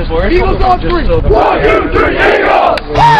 Eagles on three! 1, 2, 3, Eagles!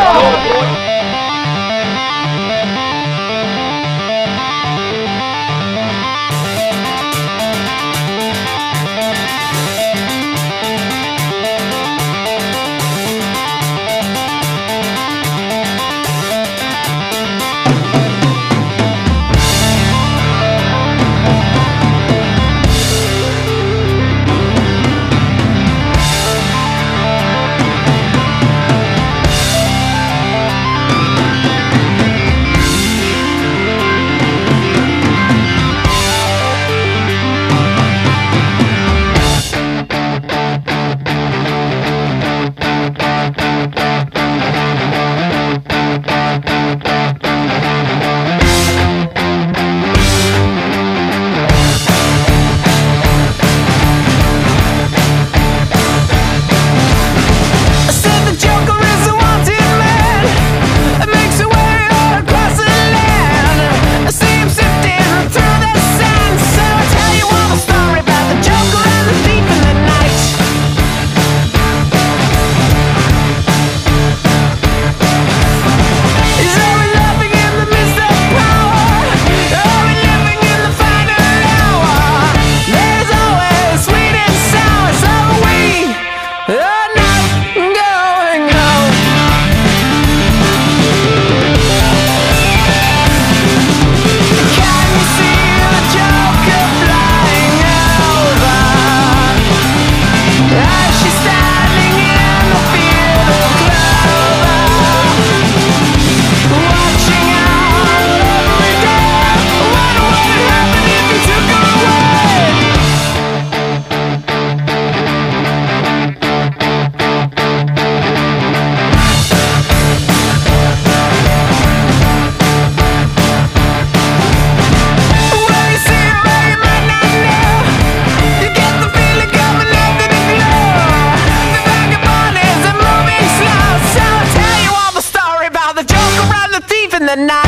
The night.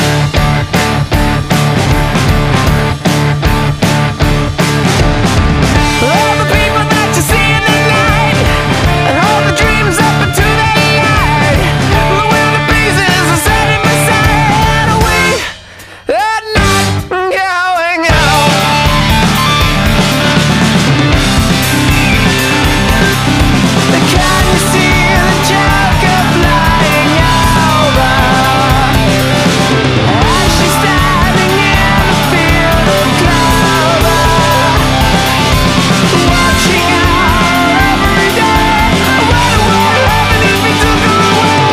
All the people that you see in the night, and all the dreams up into the light. The wind breezes are setting beside. We are not going home. Can you see the Joker flying over? She's standing in a field of clover, watching her every day. What would happen if we took her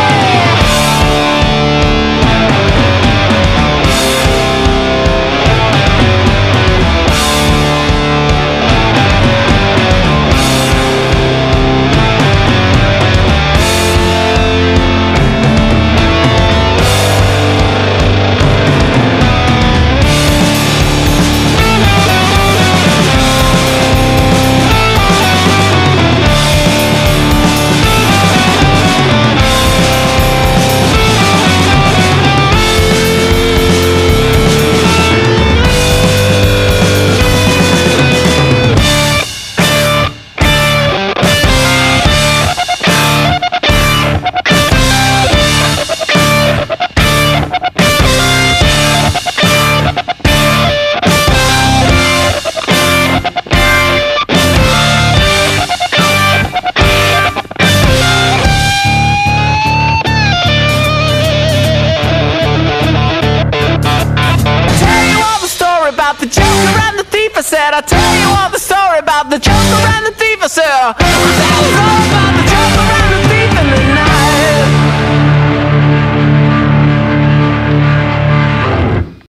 about the Joker and the Thief? I said, I'll tell you all the story about the Joker and the Thief. I said,